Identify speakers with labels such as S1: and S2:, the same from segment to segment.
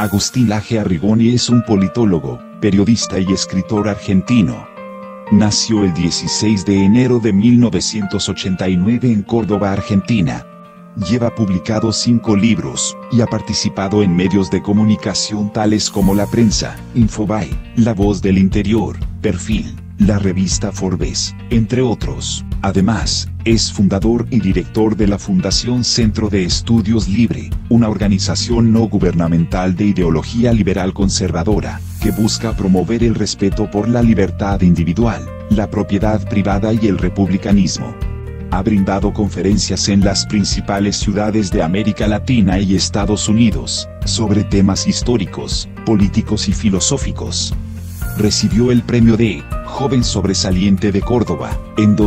S1: Agustín Laje Arrigoni es un politólogo, periodista y escritor argentino. Nació el 16 de enero de 1989 en Córdoba, Argentina. Lleva publicados 5 libros, y ha participado en medios de comunicación tales como La Prensa, Infobae, La Voz del Interior, Perfil, la revista Forbes, entre otros. Además, es fundador y director de la Fundación Centro de Estudios Libre, una organización no gubernamental de ideología liberal conservadora, que busca promover el respeto por la libertad individual, la propiedad privada y el republicanismo. Ha brindado conferencias en las principales ciudades de América Latina y Estados Unidos, sobre temas históricos, políticos y filosóficos. Recibió el premio de Joven Sobresaliente de Córdoba en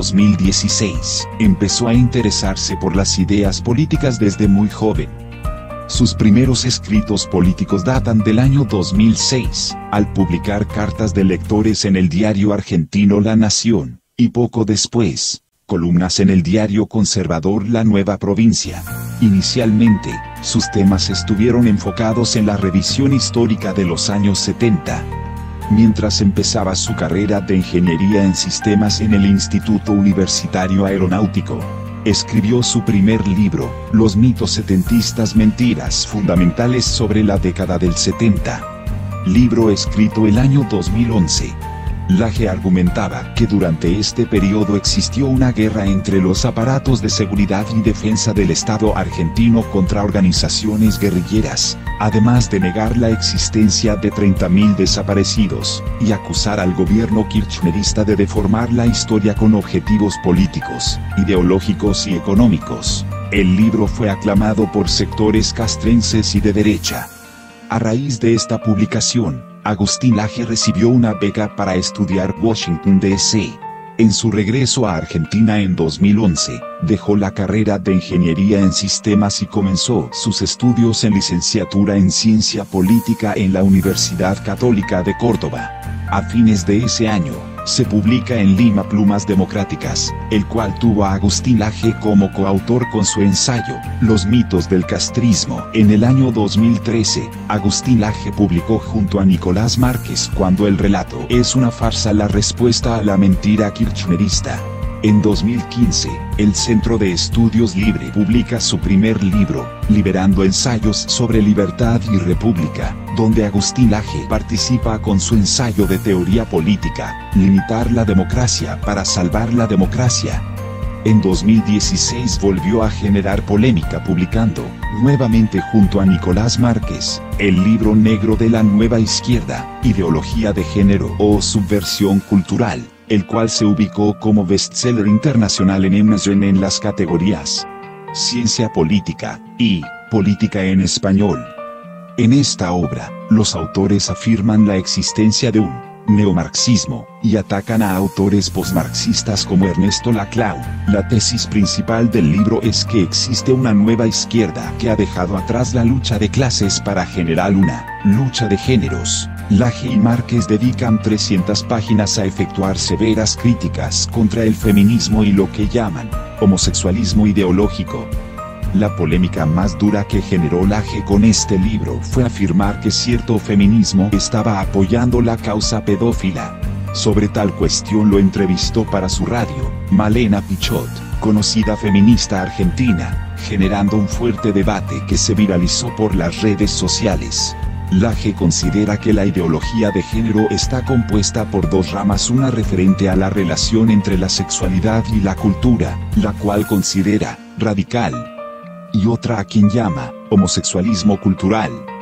S1: 2016. Empezó a interesarse por las ideas políticas desde muy joven. Sus primeros escritos políticos datan del año 2006, al publicar cartas de lectores en el diario argentino La Nación, y poco después, columnas en el diario conservador La Nueva Provincia. Inicialmente, sus temas estuvieron enfocados en la revisión histórica de los años 70. Mientras empezaba su carrera de ingeniería en sistemas en el Instituto Universitario Aeronáutico, escribió su primer libro, Los mitos setentistas, mentiras fundamentales sobre la década del 70. Libro escrito el año 2011. Laje argumentaba que durante este periodo existió una guerra entre los aparatos de seguridad y defensa del Estado argentino contra organizaciones guerrilleras, además de negar la existencia de 30.000 desaparecidos, y acusar al gobierno kirchnerista de deformar la historia con objetivos políticos, ideológicos y económicos. El libro fue aclamado por sectores castrenses y de derecha. A raíz de esta publicación, Agustín Laje recibió una beca para estudiar Washington, D.C. En su regreso a Argentina en 2011, dejó la carrera de Ingeniería en Sistemas y comenzó sus estudios en licenciatura en Ciencia Política en la Universidad Católica de Córdoba. A fines de ese año, se publica en Lima Plumas Democráticas, el cual tuvo a Agustín Laje como coautor con su ensayo, Los mitos del castrismo. En el año 2013, Agustín Laje publicó junto a Nicolás Márquez Cuando el relato es una farsa, la respuesta a la mentira kirchnerista. En 2015, el Centro de Estudios Libre publica su primer libro, Liberando ensayos sobre libertad y república, donde Agustín Laje participa con su ensayo de teoría política, Limitar la democracia para salvar la democracia. En 2016 volvió a generar polémica publicando, nuevamente junto a Nicolás Márquez, el libro negro de la nueva izquierda, Ideología de género o subversión cultural, el cual se ubicó como bestseller internacional en Amazon en las categorías Ciencia Política y Política en Español. En esta obra, los autores afirman la existencia de un neomarxismo, y atacan a autores posmarxistas como Ernesto Laclau. La tesis principal del libro es que existe una nueva izquierda que ha dejado atrás la lucha de clases para generar una lucha de géneros. Laje y Márquez dedican 300 páginas a efectuar severas críticas contra el feminismo y lo que llaman homosexualismo ideológico. La polémica más dura que generó Laje con este libro fue afirmar que cierto feminismo estaba apoyando la causa pedófila. Sobre tal cuestión lo entrevistó para su radio, Malena Pichot, conocida feminista argentina, generando un fuerte debate que se viralizó por las redes sociales. Laje considera que la ideología de género está compuesta por 2 ramas, una referente a la relación entre la sexualidad y la cultura, la cual considera radical, y otra a quien llama homosexualismo cultural.